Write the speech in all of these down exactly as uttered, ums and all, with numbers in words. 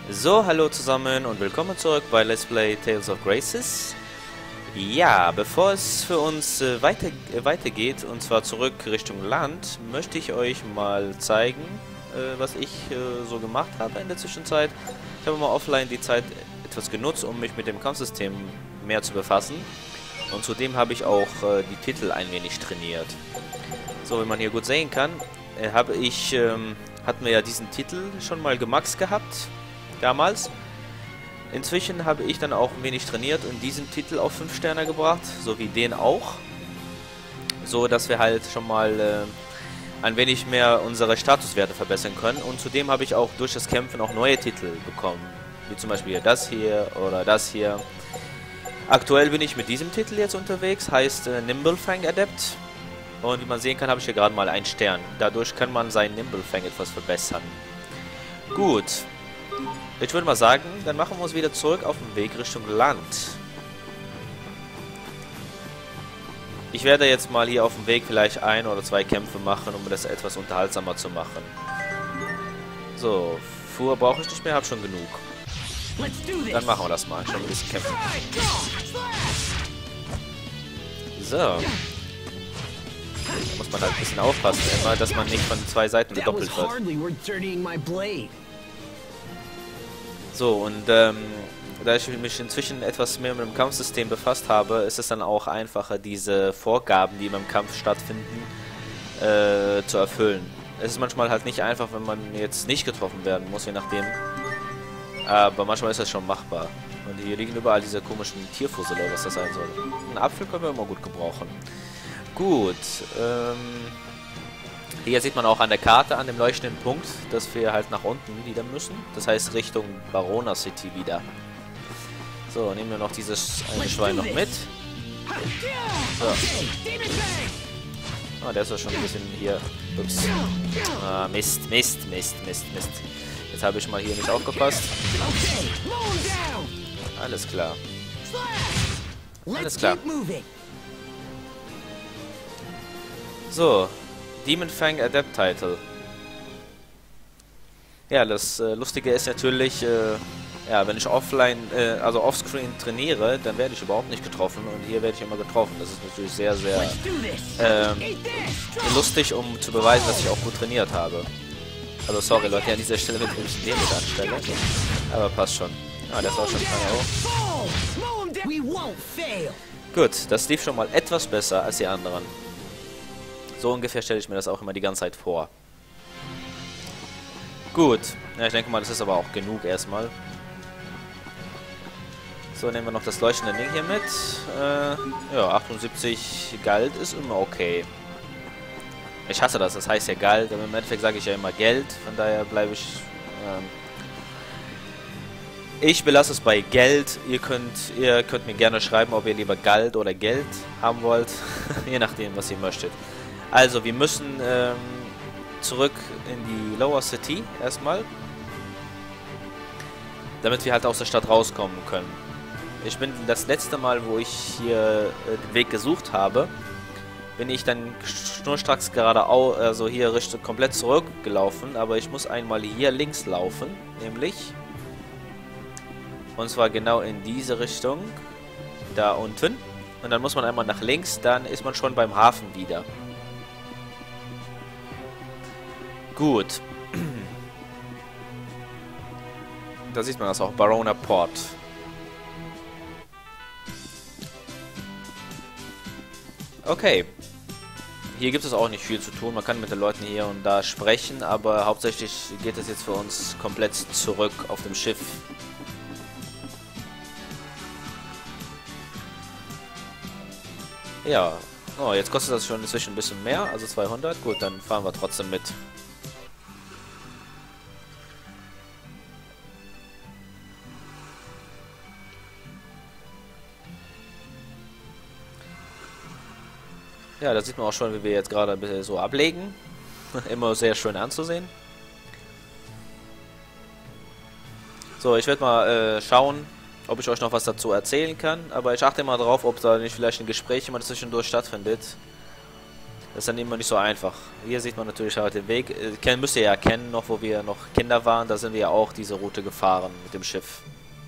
So, hallo zusammen und willkommen zurück bei Let's Play Tales of Graces. Ja, bevor es für uns äh, weiter, äh, weitergeht, und zwar zurück Richtung Land, möchte ich euch mal zeigen, äh, was ich äh, so gemacht habe in der Zwischenzeit. Ich habe mal offline die Zeit etwas genutzt, um mich mit dem Kampfsystem mehr zu befassen. Und zudem habe ich auch äh, die Titel ein wenig trainiert. So, wie man hier gut sehen kann, äh, habe ich, ähm, hatten wir ja diesen Titel schon mal gemaxt gehabt. Damals. Inzwischen habe ich dann auch ein wenig trainiert und diesen Titel auf fünf Sterne gebracht, so wie den auch. So, dass wir halt schon mal äh, ein wenig mehr unsere Statuswerte verbessern können. Und zudem habe ich auch durch das Kämpfen auch neue Titel bekommen. Wie zum Beispiel das hier oder das hier. Aktuell bin ich mit diesem Titel jetzt unterwegs, heißt äh, Nimblefang Adept. Und wie man sehen kann, habe ich hier gerade mal einen Stern. Dadurch kann man seinen Nimblefang etwas verbessern. Gut. Ich würde mal sagen, dann machen wir uns wieder zurück auf den Weg Richtung Land. Ich werde jetzt mal hier auf dem Weg vielleicht ein oder zwei Kämpfe machen, um das etwas unterhaltsamer zu machen. So, Fuhr brauche ich nicht mehr, habe schon genug. Dann machen wir das mal, schon ein bisschen kämpfen. So. Da muss man halt ein bisschen aufpassen, immer, dass man nicht von zwei Seiten gedoppelt wird. So, und ähm, da ich mich inzwischen etwas mehr mit dem Kampfsystem befasst habe, ist es dann auch einfacher, diese Vorgaben, die beim Kampf stattfinden, äh, zu erfüllen. Es ist manchmal halt nicht einfach, wenn man jetzt nicht getroffen werden muss, je nachdem. Aber manchmal ist das schon machbar. Und hier liegen überall diese komischen Tierfussel, was das sein soll. Einen Apfel können wir immer gut gebrauchen. Gut, ähm... hier sieht man auch an der Karte, an dem leuchtenden Punkt, dass wir halt nach unten wieder müssen. Das heißt Richtung Barona City wieder. So, nehmen wir noch dieses eine Schwein noch mit. So. Ah, der ist ja schon ein bisschen hier. Ups. Ah, Mist, Mist, Mist, Mist, Mist. Jetzt habe ich mal hier nicht aufgepasst. Alles klar. Alles klar. So. Demon Fang Adept Title. Ja, das äh, Lustige ist natürlich, äh, ja, wenn ich offline, äh, also offscreen trainiere, dann werde ich überhaupt nicht getroffen und hier werde ich immer getroffen. Das ist natürlich sehr, sehr äh, lustig, um zu beweisen, dass ich auch gut trainiert habe. Also sorry Leute, an dieser Stelle, wenn ich mich den mit anstelle. Aber passt schon. Ah, der ist auch schon hoch. Gut, das lief schon mal etwas besser als die anderen. So ungefähr stelle ich mir das auch immer die ganze Zeit vor. Gut. Ja, ich denke mal, das ist aber auch genug erstmal. So, nehmen wir noch das leuchtende Ding hier mit. Äh, ja, achtundsiebzig Geld ist immer okay. Ich hasse das, das heißt ja Geld, aber im Endeffekt sage ich ja immer Geld. Von daher bleibe ich... Ähm, ich belasse es bei Geld. Ihr könnt, ihr könnt mir gerne schreiben, ob ihr lieber Geld oder Geld haben wollt. Je nachdem, was ihr möchtet. Also, wir müssen ähm, zurück in die Lower City erstmal, damit wir halt aus der Stadt rauskommen können. Ich bin das letzte Mal, wo ich hier äh, den Weg gesucht habe, bin ich dann schnurstracks geradeaus, also hier Richtung komplett zurückgelaufen, aber ich muss einmal hier links laufen, nämlich, und zwar genau in diese Richtung, da unten, und dann muss man einmal nach links, dann ist man schon beim Hafen wieder. Gut. Da sieht man das auch. Barona Port. Okay. Hier gibt es auch nicht viel zu tun. Man kann mit den Leuten hier und da sprechen, aber hauptsächlich geht es jetzt für uns komplett zurück auf dem Schiff. Ja. Oh, jetzt kostet das schon inzwischen ein bisschen mehr, also zweihundert. Gut, dann fahren wir trotzdem mit. Ja, da sieht man auch schon, wie wir jetzt gerade ein bisschen so ablegen. Immer sehr schön anzusehen. So, ich werde mal äh, schauen, ob ich euch noch was dazu erzählen kann. Aber ich achte mal drauf, ob da nicht vielleicht ein Gespräch immer zwischendurch stattfindet. Das ist dann immer nicht so einfach. Hier sieht man natürlich auch den Weg. Äh, kennen, müsst ihr ja kennen, noch wo wir noch Kinder waren. Da sind wir ja auch diese Route gefahren mit dem Schiff.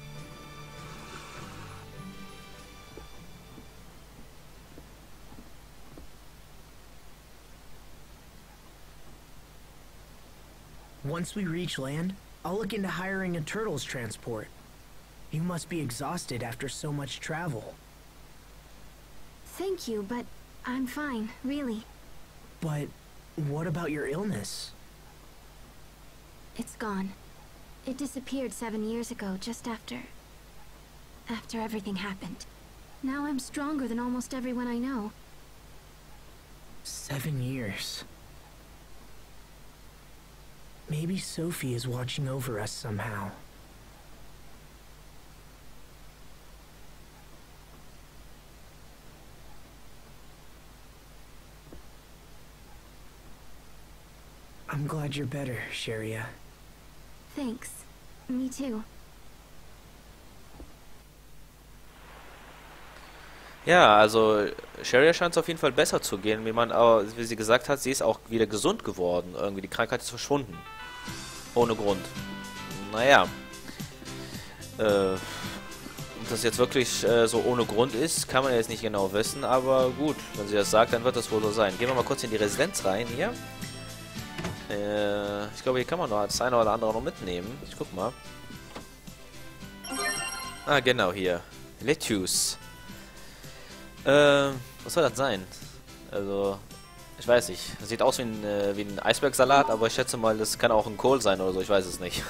Once we reach land, I'll look into hiring a turtles transport. You must be exhausted after so much travel. Thank you, but I'm fine, really. But what about your illness? It's gone. It disappeared seven years ago, just after... after everything happened. Now I'm stronger than almost everyone I know. Seven years. Maybe Sophie is watching over us somehow. I'm glad you're better, Sharia. Thanks. Me too. Ja, also Sharia scheint es auf jeden Fall besser zu gehen, wie man, aber wie sie gesagt hat, sie ist auch wieder gesund geworden. Irgendwie die Krankheit ist verschwunden. Ohne Grund. Naja. Äh, ob das jetzt wirklich äh, so ohne Grund ist, kann man jetzt nicht genau wissen, aber gut, wenn sie das sagt, dann wird das wohl so sein. Gehen wir mal kurz in die Residenz rein hier. Äh, ich glaube, hier kann man noch das eine oder andere noch mitnehmen. Ich guck mal. Ah, genau, hier. Lettuce. Äh, was soll das sein? Also, ich weiß nicht. Das sieht aus wie ein, äh, wie ein Eisbergsalat, aber ich schätze mal, das kann auch ein Kohl sein oder so. Ich weiß es nicht.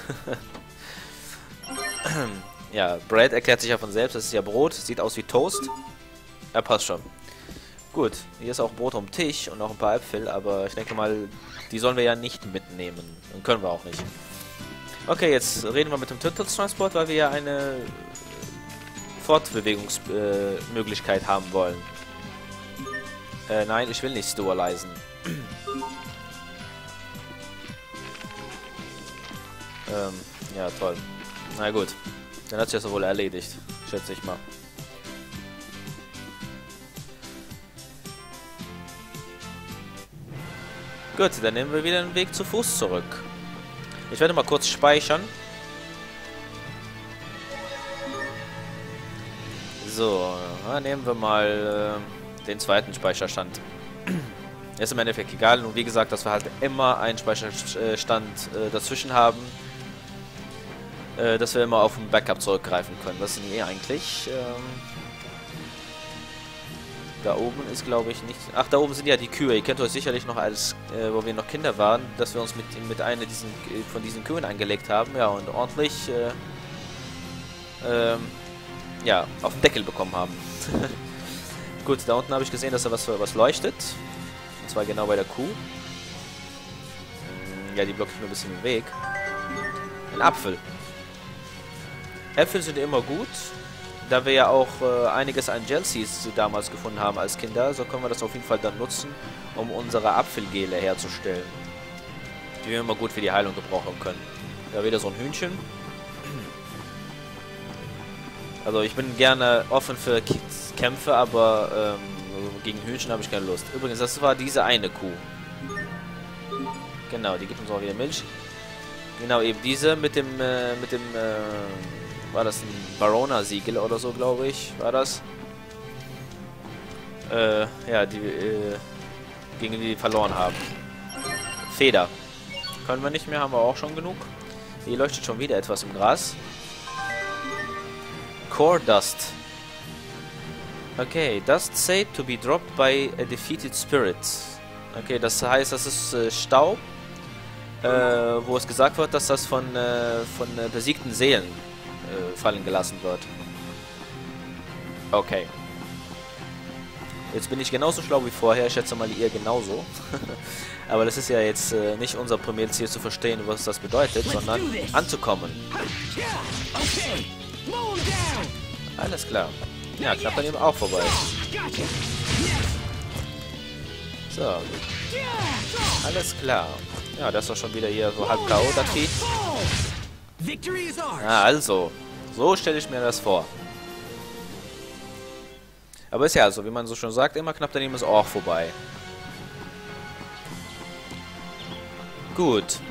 Ja, Bread erklärt sich ja von selbst. Das ist ja Brot. Sieht aus wie Toast. Ja, passt schon. Gut, hier ist auch Brot am Tisch und noch ein paar Äpfel, aber ich denke mal, die sollen wir ja nicht mitnehmen. Und können wir auch nicht. Okay, jetzt reden wir mit dem Turtles Transport, weil wir ja eine Fortbewegungsmöglichkeit äh, haben wollen. Äh, nein, ich will nicht dualisen. ähm, ja, toll. Na gut. Dann hat sich das wohl erledigt, schätze ich mal. Gut, dann nehmen wir wieder den Weg zu Fuß zurück. Ich werde mal kurz speichern. So, dann nehmen wir mal äh, den zweiten Speicherstand. Ist im Endeffekt egal. Und wie gesagt, dass wir halt immer einen Speicherstand äh, dazwischen haben. Äh, dass wir immer auf ein Backup zurückgreifen können. Was sind hier eigentlich? Ähm, da oben ist, glaube ich, nicht... Ach, da oben sind ja die Kühe. Ihr kennt euch sicherlich noch, als äh, wo wir noch Kinder waren, dass wir uns mit, mit einer diesen, von diesen Kühen angelegt haben. Ja, und ordentlich... Äh, ähm, ja, auf den Deckel bekommen haben. Gut, da unten habe ich gesehen, dass da was, was leuchtet. Und zwar genau bei der Kuh. Ja, die blockt mir ein bisschen den Weg. Ein Apfel. Äpfel sind immer gut. Da wir ja auch äh, einiges an Gelseeds damals gefunden haben als Kinder, so können wir das auf jeden Fall dann nutzen, um unsere Apfelgele herzustellen. Die wir immer gut für die Heilung gebrauchen können. Da wieder so ein Hühnchen. Also ich bin gerne offen für Kämpfe, aber ähm, gegen Hühnchen habe ich keine Lust. Übrigens, das war diese eine Kuh. Genau, die gibt uns auch wieder Milch. Genau, eben diese mit dem, äh, mit dem, äh, war das ein Barona-Siegel oder so, glaube ich, war das. Äh, ja, die, äh, gegen die verloren haben. Feder. Können wir nicht mehr, haben wir auch schon genug. Hier leuchtet schon wieder etwas im Gras. Core Dust. Okay, Dust said to be dropped by a defeated spirit. Okay, das heißt, das ist äh, Staub, äh, wo es gesagt wird, dass das von, äh, von äh, besiegten Seelen äh, fallen gelassen wird. Okay. Jetzt bin ich genauso schlau wie vorher, ich schätze mal ihr genauso. Aber das ist ja jetzt äh, nicht unser primäres Ziel zu verstehen, was das bedeutet, sondern anzukommen. Alles klar. Ja, klappt dann eben auch vorbei. So. Alles klar. Ja, das ist doch schon wieder hier so halb K O, das Vieh. Ja, also. So stelle ich mir das vor. Aber ist ja so, wie man so schon sagt, immer knapp daneben ist auch vorbei. Gut.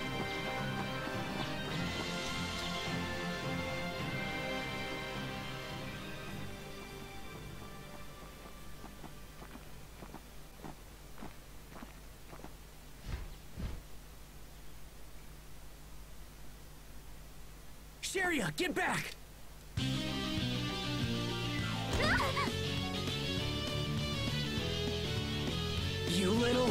Sheria, get back! You little...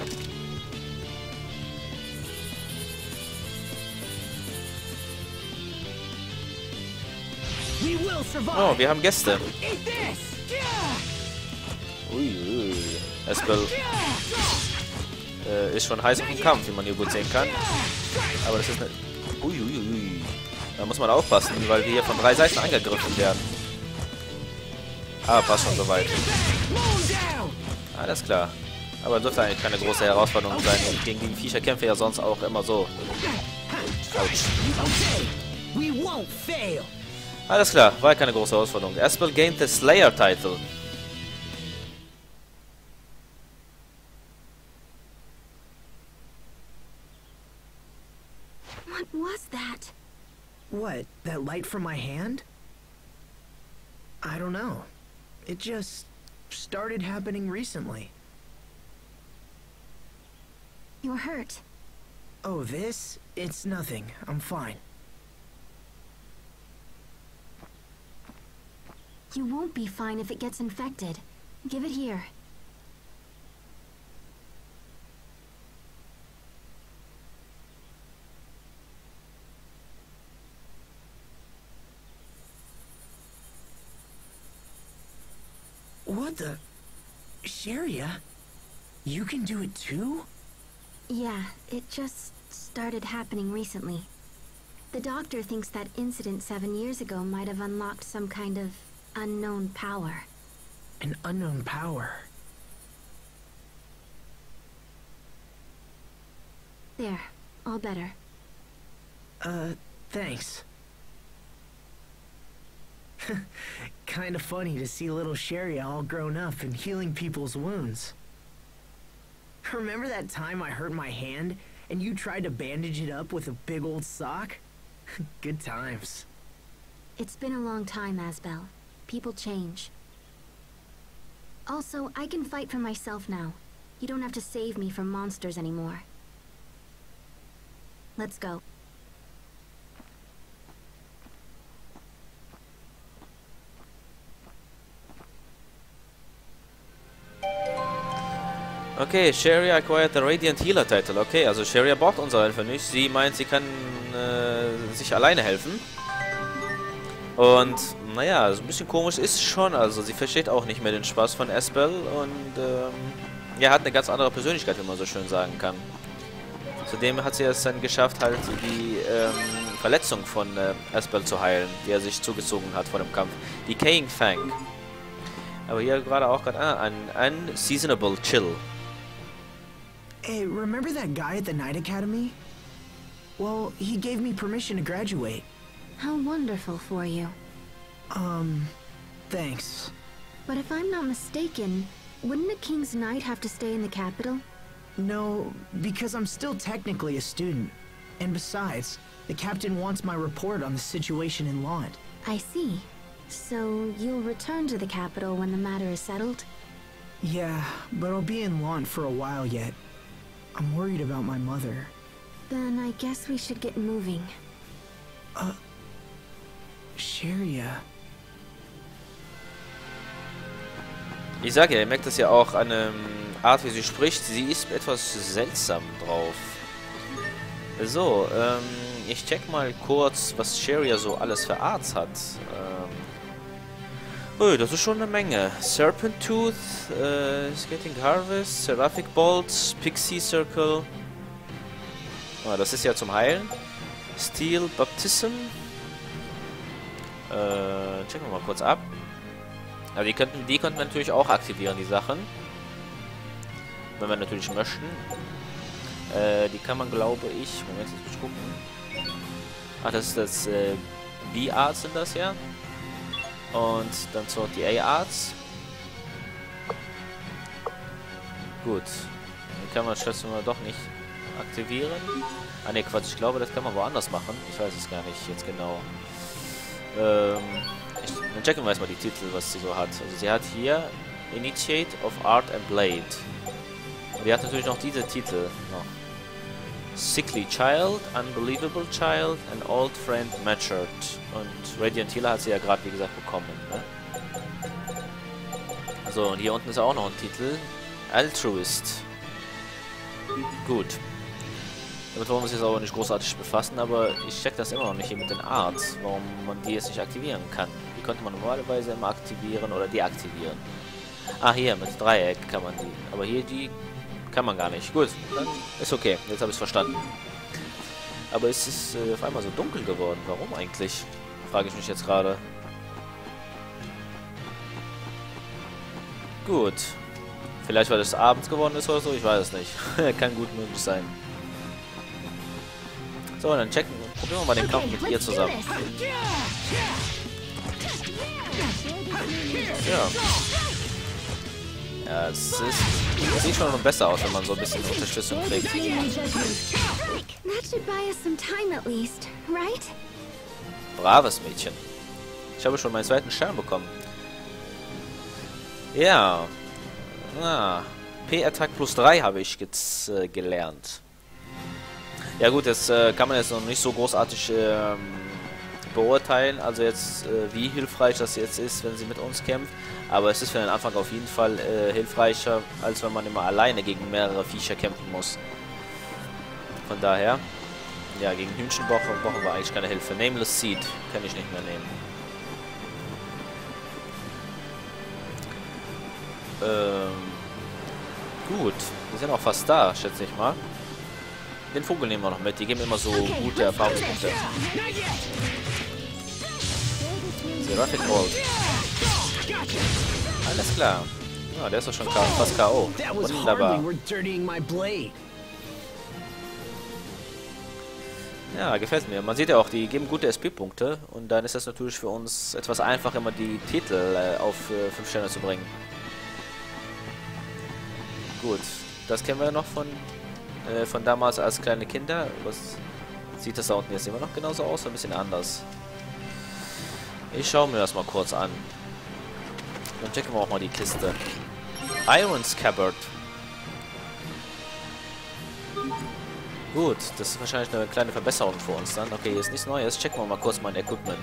We will survive. Oh, wir haben Gäste. Eat this. Uiui. Espel äh, ist schon heiß auf dem Kampf, wie man hier gut sehen kann. Aber das ist eine... Uiuiui. Da muss man aufpassen, weil wir hier von drei Seiten angegriffen werden. Aber passt schon soweit. Alles klar. Aber dürfte eigentlich keine große Herausforderung sein. Gegen die Viecher kämpfe ja sonst auch immer so. Autsch. Alles klar, war keine große Herausforderung. Espel gained the Slayer title. What was that? What? That light from my hand? I don't know. It just started happening recently. You're hurt. Oh, this? It's nothing. I'm fine. You won't be fine if it gets infected. Give it here. What the? Sheria? You can do it too? Yeah, it just started happening recently. The doctor thinks that incident seven years ago might have unlocked some kind of unknown power. An unknown power? There, all better. Uh, thanks. Kinda funny to see little Sheria all grown up and healing people's wounds. Remember that time I hurt my hand and you tried to bandage it up with a big old sock? Good times. It's been a long time, Asbel. People change. Also, I can fight for myself now. You don't have to save me from monsters anymore. Let's go. Okay, Sheria acquired the Radiant Healer Title. Okay, also Sheria braucht unsere Hilfe nicht. Sie meint, sie kann äh, sich alleine helfen. Und, naja, so ein bisschen komisch ist schon. Also, sie versteht auch nicht mehr den Spaß von Espel. Und, ähm, ja, hat eine ganz andere Persönlichkeit, wie man so schön sagen kann. Zudem hat sie es dann geschafft, halt die ähm, Verletzung von äh, Espel zu heilen, die er sich zugezogen hat vor dem Kampf. Decaying Fang. Aber hier gerade auch gerade ah, ein Unseasonable Chill. Hey, remember that guy at the Night Academy? Well, he gave me permission to graduate. How wonderful for you. Um, thanks. But if I'm not mistaken, wouldn't a King's Knight have to stay in the capital? No, because I'm still technically a student. And besides, the captain wants my report on the situation in Lont. I see. So you'll return to the capital when the matter is settled? Yeah, but I'll be in Lont for a while yet. I'm worried about my mother. Then I guess we should get moving. Uh... Sheria... Ich sage ja, ihr merkt das ja auch an der Art, wie sie spricht. Sie ist etwas seltsam drauf. So, ähm, ich check mal kurz, was Sheria so alles für Arts hat. Ähm, oh, das ist schon eine Menge. Serpent Tooth, äh, Skating Harvest, Seraphic Bolt, Pixie Circle. Oh, das ist ja zum Heilen. Steel Baptism. Äh, checken wir mal kurz ab. Also die könnten, die könnten natürlich auch aktivieren, die Sachen. Wenn wir natürlich möchten. Äh, die kann man, glaube ich... Moment, jetzt muss ich gucken. Ach, das ist das äh, B-Arts sind das ja. Und dann so die A-Arts. Gut. Die kann man schätzen wir doch nicht aktivieren. Ah ne, Quatsch, ich glaube, das kann man woanders machen. Ich weiß es gar nicht jetzt genau. Ähm, ich, dann checken wir erstmal die Titel, was sie so hat. Also sie hat hier Initiate of Art and Blade. Und die hat natürlich noch diese Titel noch. Sickly Child, Unbelievable Child, An Old Friend Matured. Und Radiant Healer hat sie ja gerade, wie gesagt, bekommen. Ne? So, und hier unten ist auch noch ein Titel. Altruist. Gut. Damit wollen wir uns jetzt aber nicht großartig befassen, aber ich check das immer noch nicht hier mit den Arts, warum man die jetzt nicht aktivieren kann. Die könnte man normalerweise immer aktivieren oder deaktivieren. Ah, hier, mit Dreieck kann man die. Aber hier die kann man gar nicht. Gut, dann ist okay. Jetzt habe ich es verstanden. Aber es ist äh, auf einmal so dunkel geworden. Warum eigentlich? Frage ich mich jetzt gerade. Gut. Vielleicht, weil es abends geworden ist oder so. Ich weiß es nicht. Kann gut möglich sein. So, dann checken. Probieren wir mal den Kampf mit ihr zusammen. Ja. Ja, es ist... Es sieht schon besser aus, wenn man so ein bisschen Unterstützung kriegt. Braves Mädchen. Ich habe schon meinen zweiten Stern bekommen. Ja. Ah. P-Attack plus drei habe ich jetzt äh, gelernt. Ja gut, das äh, kann man jetzt noch nicht so großartig ähm, beurteilen. Also jetzt, äh, wie hilfreich das jetzt ist, wenn sie mit uns kämpft. Aber es ist für den Anfang auf jeden Fall äh, hilfreicher, als wenn man immer alleine gegen mehrere Viecher kämpfen muss. Von daher, ja, gegen Hühnchen brauchen wir eigentlich keine Hilfe. Nameless Seed kann ich nicht mehr nehmen. Ähm, gut, wir sind auch fast da, schätze ich mal. Den Vogel nehmen wir noch mit, die geben immer so gute Erfahrungspunkte. Seraphic Bolt. Alles klar. Ja, der ist doch schon fast K O. Wunderbar. Ja, gefällt mir. Man sieht ja auch, die geben gute S P-Punkte. Und dann ist das natürlich für uns etwas einfacher, immer die Titel äh, auf äh, fünf Sterne zu bringen. Gut, das kennen wir noch von, äh, von damals als kleine Kinder. Was sieht das da unten jetzt immer noch genauso aus? Ein bisschen anders. Ich schaue mir das mal kurz an. Dann checken wir auch mal die Kiste. Iron Scabbard. Gut, das ist wahrscheinlich eine kleine Verbesserung für uns dann. Okay, hier ist nichts Neues. Checken wir mal kurz mein Equipment.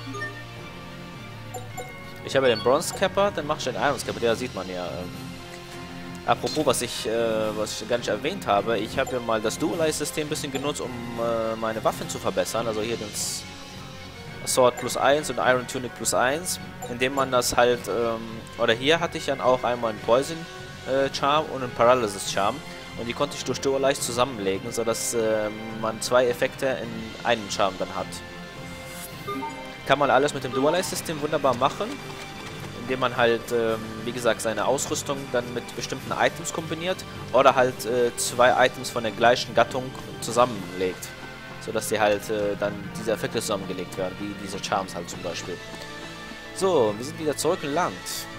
Ich habe den Bronze Scabbard, dann mache ich den Iron Scabbard. Ja, sieht man ja. Ähm, apropos, was ich, äh, was ich gar nicht erwähnt habe. Ich habe ja mal das Dualize-System ein bisschen genutzt, um äh, meine Waffen zu verbessern. Also hier das Sword plus eins und Iron Tunic plus eins. Indem man das halt, ähm, oder hier hatte ich dann auch einmal einen Poison äh, Charm und einen Paralysis Charm. Und die konnte ich durch Dualize zusammenlegen, sodass äh, man zwei Effekte in einem Charm dann hat. Kann man alles mit dem Dualize-System wunderbar machen, indem man halt, ähm, wie gesagt, seine Ausrüstung dann mit bestimmten Items kombiniert oder halt äh, zwei Items von der gleichen Gattung zusammenlegt, sodass die halt äh, dann diese Effekte zusammengelegt werden, wie diese Charms halt zum Beispiel. So, wir sind wieder zurück im Land.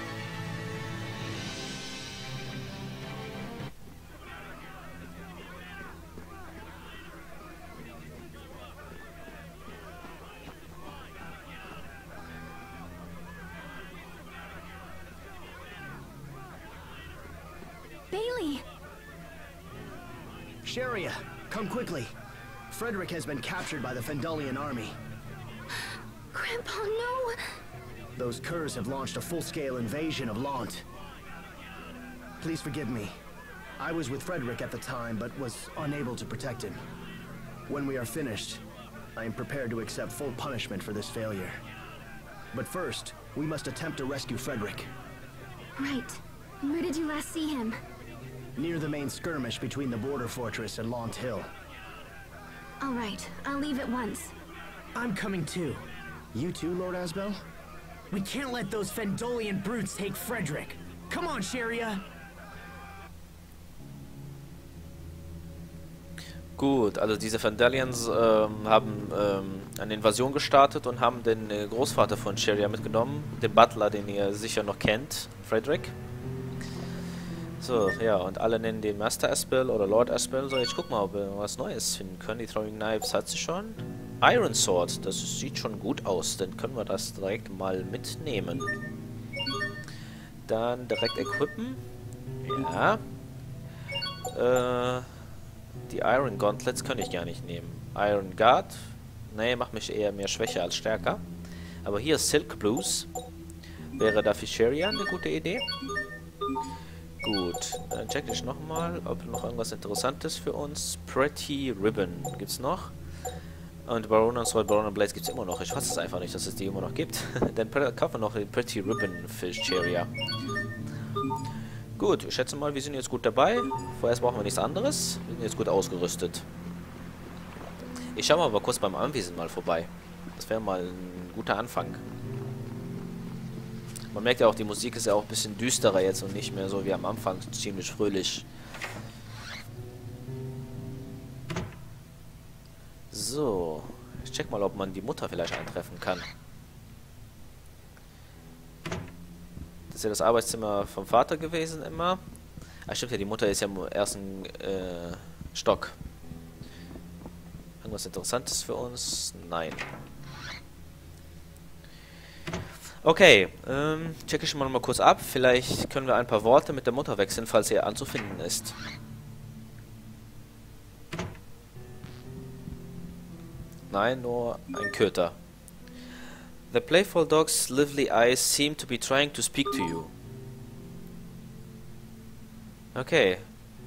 Bailey! Sharia, come quickly. Frederick has been captured by the Fendalian army. Grandpa, no! Those curs have launched a full-scale invasion of Lant. Please forgive me. I was with Frederick at the time, but was unable to protect him. When we are finished, I am prepared to accept full punishment for this failure. But first, we must attempt to rescue Frederick. Right. Where did you last see him? Near the main skirmish between the border fortress and Lant Hill. All right, I'll leave at once. I'm coming too. You too, Lord Asbel? We can't let those Fendolian brutes take Frederick. Come on, Sharia! Gut, also diese Fendalians ähm, haben ähm, eine Invasion gestartet und haben den äh, Großvater von Sharia mitgenommen, den Butler, den ihr sicher noch kennt, Frederick. So, ja, und alle nennen den Master Aspel oder Lord Aspel. So, ich guck mal, ob wir was Neues finden können. Die Throwing Knives hat sie schon. Iron Sword, das sieht schon gut aus. Dann können wir das direkt mal mitnehmen. Dann direkt equippen. Ja. Äh, die Iron Gauntlets kann ich gar nicht nehmen. Iron Guard. Nee, macht mich eher mehr schwächer als stärker. Aber hier Silk Blues. Wäre da für Sharia eine gute Idee? Gut, dann check ich nochmal, ob noch irgendwas Interessantes für uns. Pretty Ribbon gibt's noch. Und Barona Sword, Barona Blades gibt's immer noch. Ich weiß es einfach nicht, dass es die immer noch gibt. Dann kaufen wir noch den Pretty Ribbon für Sharia. Gut, ich schätze mal, wir sind jetzt gut dabei. Vorerst brauchen wir nichts anderes. Wir sind jetzt gut ausgerüstet. Ich schaue mal aber kurz beim Anwesen mal vorbei. Das wäre mal ein guter Anfang. Man merkt ja auch, die Musik ist ja auch ein bisschen düsterer jetzt und nicht mehr so wie am Anfang, ziemlich fröhlich. So, ich check mal, ob man die Mutter vielleicht eintreffen kann. Das ist ja das Arbeitszimmer vom Vater gewesen immer. Ah, stimmt ja, die Mutter ist ja im ersten äh, Stock. Irgendwas Interessantes für uns? Nein. Okay, ähm, checke ich mal, mal kurz ab. Vielleicht können wir ein paar Worte mit der Mutter wechseln, falls sie anzufinden ist. Nein, nur ein Köter. The playful dog's lively eyes seem to be trying to speak to you. Okay.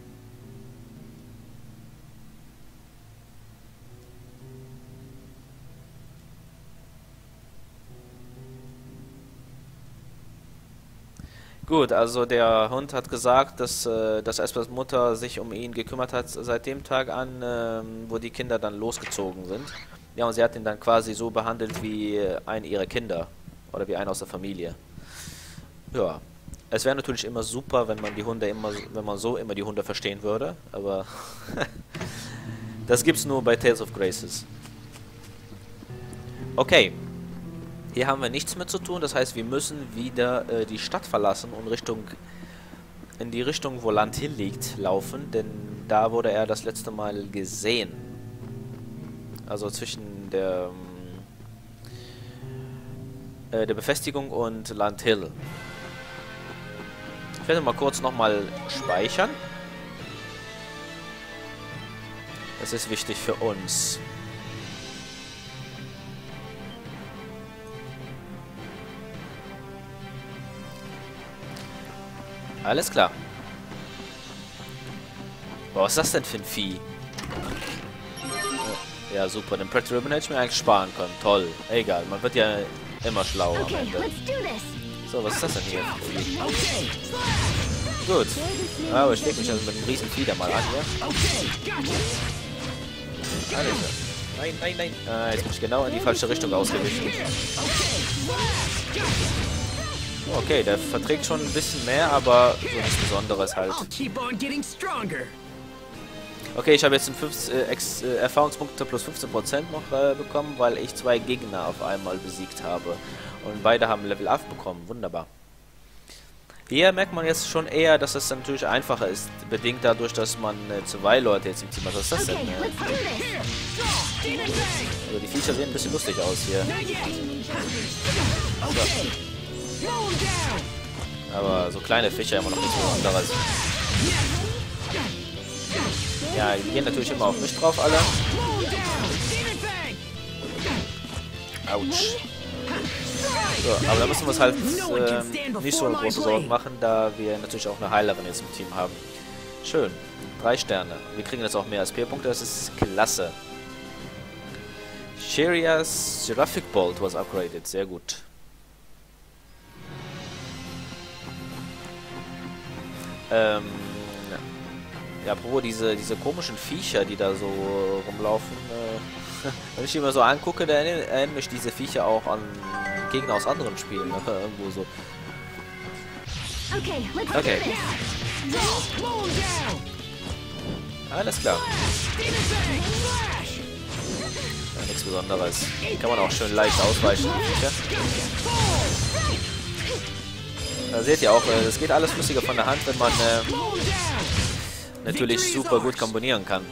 Gut, also der Hund hat gesagt, dass, äh, dass Aspers Mutter sich um ihn gekümmert hat seit dem Tag an, äh, wo die Kinder dann losgezogen sind. Ja, und sie hat ihn dann quasi so behandelt wie ein ihrer Kinder. Oder wie einer aus der Familie. Ja. Es wäre natürlich immer super, wenn man die Hunde immer, wenn man so immer die Hunde verstehen würde, aber das gibt's nur bei Tales of Graces. Okay. Hier haben wir nichts mehr zu tun, das heißt, wir müssen wieder äh, die Stadt verlassen und Richtung in die Richtung, wo Land Hill liegt, laufen, denn da wurde er das letzte Mal gesehen. Also zwischen der äh, der Befestigung und Land Hill. Ich werde mal kurz nochmal speichern. Das ist wichtig für uns. Alles klar. Boah, was ist das denn für ein Vieh? Ja, super. Den Pretty Ribbon hätte ich mir eigentlich sparen können. Toll. Egal, man wird ja immer schlau am Ende. So, was ist das denn hier für ein Vieh? Gut. Ja, aber ich leg mich also mit dem riesen Vieh da mal an hier. Alter. Nein, nein, nein. Ah, jetzt bin ich genau in die falsche Richtung ausgewichen. Okay, der verträgt schon ein bisschen mehr, aber so nichts Besonderes halt. Okay, ich habe jetzt fünf, äh, Ex, äh, Erfahrungspunkte plus fünfzehn Prozent noch äh, bekommen, weil ich zwei Gegner auf einmal besiegt habe. Und beide haben Level acht bekommen. Wunderbar. Hier merkt man jetzt schon eher, dass es natürlich einfacher ist. Bedingt dadurch, dass man äh, zwei Leute jetzt im Team hat. Was ist das denn? Äh? Also die Viecher sehen ein bisschen lustig aus hier. So. Aber so kleine Fische immer noch nichts Besonderes. Ja, die gehen natürlich immer auf mich drauf, alle. Autsch. So, aber da müssen wir uns halt ähm, nicht so große Sorgen machen, da wir natürlich auch eine Heilerin jetzt im Team haben. Schön. Drei Sterne. Wir kriegen jetzt auch mehr S P-Punkte, das ist klasse. Sharia's Seraphic Bolt was upgraded. Sehr gut. Ähm, ja, apropos diese, diese komischen Viecher, die da so rumlaufen, äh, wenn ich die mir so angucke, dann erinnern mich diese Viecher auch an Gegner aus anderen Spielen, ne? Irgendwo so. Okay. Alles klar. Ja, nichts Besonderes. Kann man auch schön leicht ausweichen, die Viecher. Da seht ihr auch, äh, das geht alles flüssiger von der Hand, wenn man äh, natürlich super gut kombinieren kann.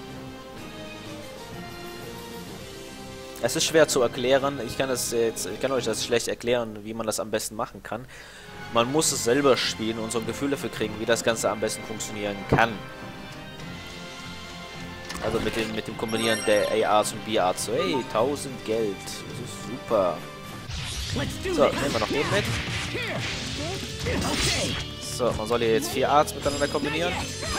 Es ist schwer zu erklären. Ich kann das jetzt, ich kann euch das schlecht erklären, wie man das am besten machen kann. Man muss es selber spielen und so ein Gefühl dafür kriegen, wie das Ganze am besten funktionieren kann. Also mit dem, mit dem Kombinieren der A-Arts und B-Arts. So, hey, tausend Geld. Das ist super. So, nehmen wir noch den mit. So, man soll hier jetzt vier Arts miteinander kombinieren.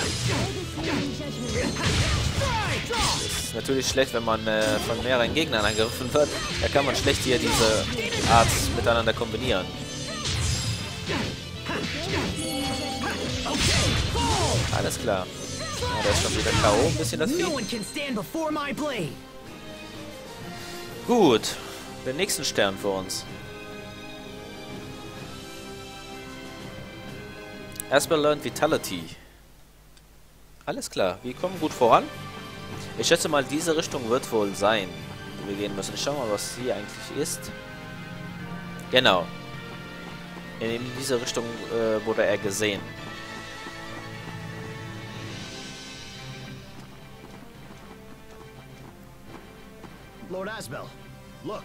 Das ist natürlich schlecht, wenn man äh, von mehreren Gegnern angegriffen wird. Da kann man schlecht hier diese Arts miteinander kombinieren. Alles klar. Ja, der ist schon wieder K O. Ein bisschen das Vieh. Gut. Den nächsten Stern für uns. Asbel lernt Vitality. Alles klar. Wir kommen gut voran. Ich schätze mal, diese Richtung wird wohl sein, wo wir gehen müssen. Ich schau mal, was hier eigentlich ist. Genau. In diese Richtung äh, wurde er gesehen. Lord Asbel, look.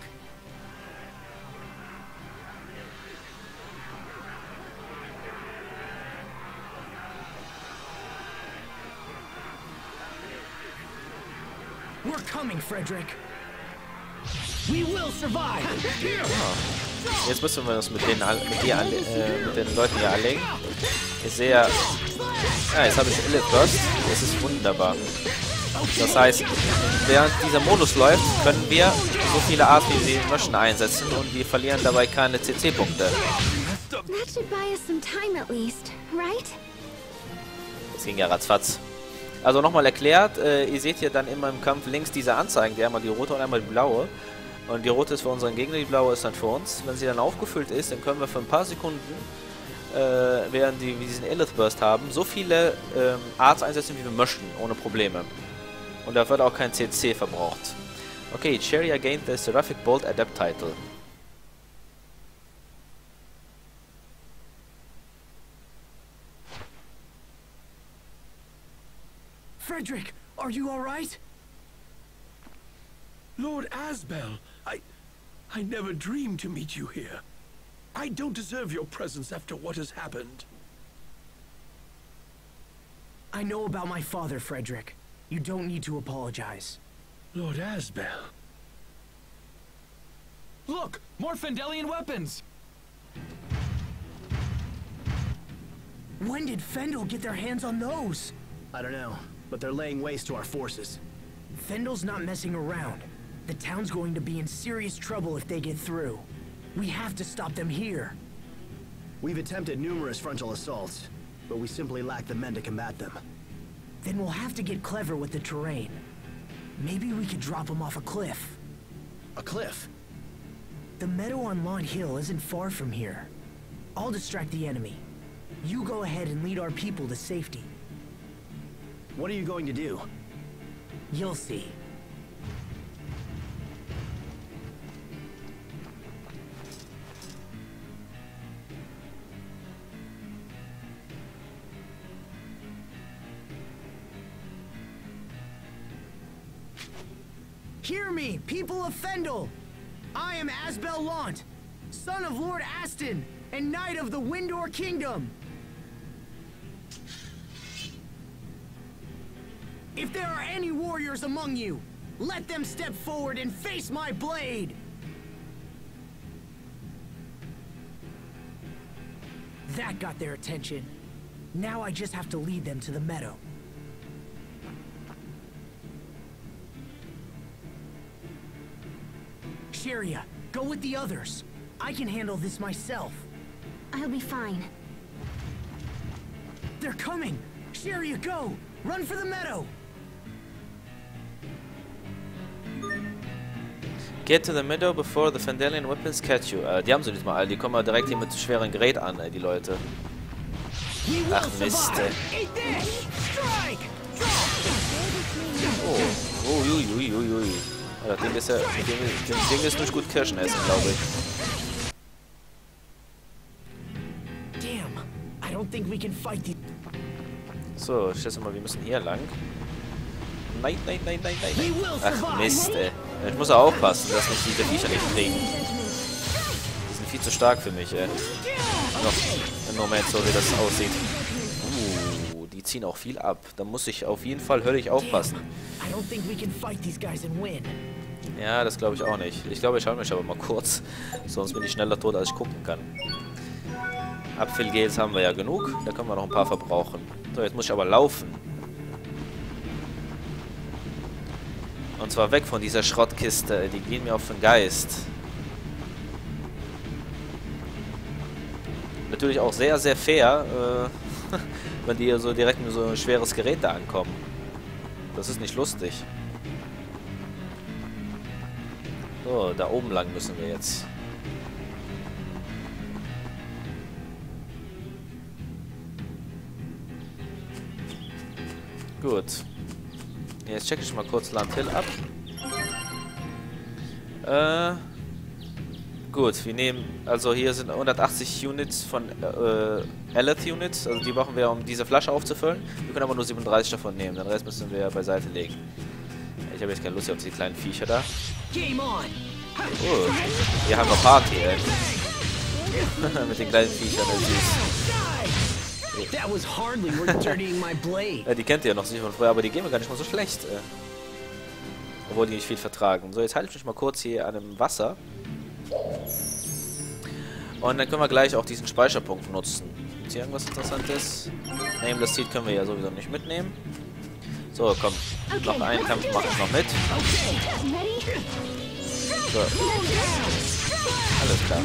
We're coming, Frederick. We will survive. Oh. Jetzt müssen wir uns mit den, mit, die, äh, mit den Leuten hier anlegen. Ich sehe ja... Ja, jetzt habe ich Elite Burst. Das ist wunderbar. Das heißt, während dieser Modus läuft, können wir so viele Art, wie wir möchten, einsetzen und wir verlieren dabei keine C C-Punkte. Das ging ja ratzfatz. Also nochmal erklärt, äh, ihr seht hier dann immer im Kampf links diese Anzeigen, die einmal die rote und einmal die blaue. Und die rote ist für unseren Gegner, die blaue ist dann für uns. Wenn sie dann aufgefüllt ist, dann können wir für ein paar Sekunden, äh, während die, wir diesen Elite Burst haben, so viele ähm, Arts einsetzen, wie wir möchten, ohne Probleme. Und da wird auch kein C C verbraucht. Okay, Cheria gained the Seraphic Bolt Adept Title. Frederick, are you all right? Lord Asbel, I... I never dreamed to meet you here. I don't deserve your presence after what has happened. I know about my father, Frederick. You don't need to apologize. Lord Asbel. Look! More Fendelian weapons! When did Fendel get their hands on those? I don't know, but they're laying waste to our forces. Fendel's not messing around. The town's going to be in serious trouble if they get through. We have to stop them here. We've attempted numerous frontal assaults, but we simply lack the men to combat them. Then we'll have to get clever with the terrain. Maybe we could drop them off a cliff. A cliff? The meadow on Lawn Hill isn't far from here. I'll distract the enemy. You go ahead and lead our people to safety. What are you going to do? You'll see. Hear me, people of Fendel! I am Asbel Lant, son of Lord Aston, and Knight of the Windor Kingdom! If there are any warriors among you, let them step forward and face my blade! That got their attention. Now I just have to lead them to the meadow. Cheria, go with the others. I can handle this myself. I'll be fine. They're coming! Cheria, go! Run for the meadow! Get to the meadow before the Fendelian weapons catch you. Äh, die haben sie nicht mal alle. Die kommen ja direkt hier mit schweren Gerät an, ey, die Leute. Ach, Mist, ey. Oh. Oh, ui, ui, ui, ui. Das Ding ist ja, mit dem, dem Ding ist nicht gut Kirschen essen, glaube ich. Damn, think we can fight these. So, ich schätze mal, wir müssen hier lang. Nein, nein, nein, nein, nein, nein. Ach, Mist, ey. Ich muss auch aufpassen, dass mich diese Viecher nicht kriegen. Die sind viel zu stark für mich, ey. Noch im Moment, so wie das aussieht. Uh, die ziehen auch viel ab. Da muss ich auf jeden Fall höllisch aufpassen. I don't think we can fight these guys and win. Ja, das glaube ich auch nicht. Ich glaube, ich schaue mich aber mal kurz. Sonst bin ich schneller tot, als ich gucken kann. Apfelgels haben wir ja genug. Da können wir noch ein paar verbrauchen. So, jetzt muss ich aber laufen. Und zwar weg von dieser Schrottkiste. Die gehen mir auf den Geist. Natürlich auch sehr, sehr fair, äh, wenn die so direkt mit so ein schweres Gerät da ankommen. Das ist nicht lustig. So, da oben lang müssen wir jetzt. Gut. Jetzt checke ich mal kurz Land Hill ab. Äh, gut, wir nehmen, also hier sind hundertachtzig Units von äh, Eleth Units, also die brauchen wir, um diese Flasche aufzufüllen. Wir können aber nur siebenunddreißig davon nehmen, den Rest müssen wir beiseite legen. Ich habe jetzt keine Lust auf die kleinen Viecher da. Oh, wir haben noch Party, ey. Mit den kleinen Viechern, das ist süß. That was hardly worth dirtying my blade. Ja, die kennt ihr ja noch nicht von früher, aber die gehen mir gar nicht mal so schlecht. Äh. Obwohl die nicht viel vertragen. So, jetzt halte ich mich mal kurz hier an dem Wasser. Und dann können wir gleich auch diesen Speicherpunkt nutzen. Ist hier irgendwas Interessantes? Nehmen das Seed können wir ja sowieso nicht mitnehmen. So, komm. Noch einen Kampf mache ich noch mit. So. Alles klar.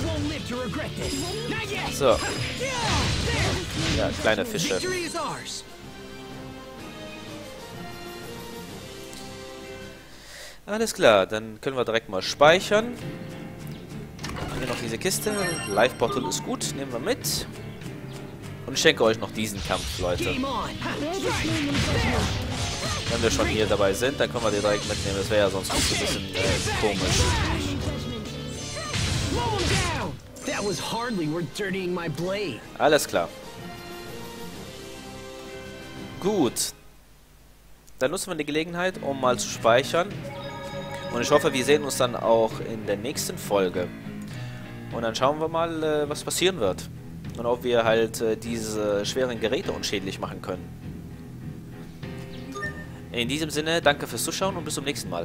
So. Ja, kleine Fische. Alles klar, dann können wir direkt mal speichern. Hier noch diese Kiste. Live Portal ist gut, nehmen wir mit. Und ich schenke euch noch diesen Kampf, Leute. Wenn wir schon hier dabei sind, dann können wir den direkt mitnehmen. Das wäre ja sonst ein bisschen äh, komisch. Alles klar. Gut. Dann nutzen wir die Gelegenheit, um mal zu speichern. Und ich hoffe, wir sehen uns dann auch in der nächsten Folge. Und dann schauen wir mal, äh, was passieren wird. Und ob wir halt äh, diese schweren Geräte unschädlich machen können. In diesem Sinne, danke fürs Zuschauen und bis zum nächsten Mal.